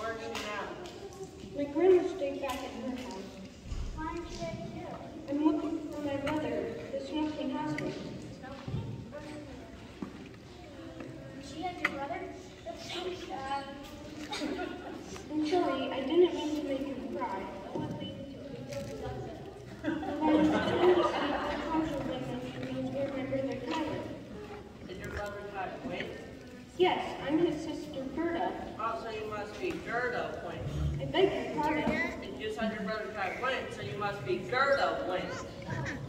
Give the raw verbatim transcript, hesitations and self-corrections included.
Where's she now? My grandma stayed back at her house. Why aren't you there too? I'm looking for my brother, the smoking husband. Smoking? She had your brother? That's so sad. I'm sorry, I didn't mean to make him cry. What leads to it? When I was at the concert with him, she means where my brother Tyler. Did your brother got twins? Yes, I'm his sister Gerda. Oh, so you must be Gerda Wynn. I beg your pardon. Gerda? And you said your brother got twins, so you must be Gerda Wynn.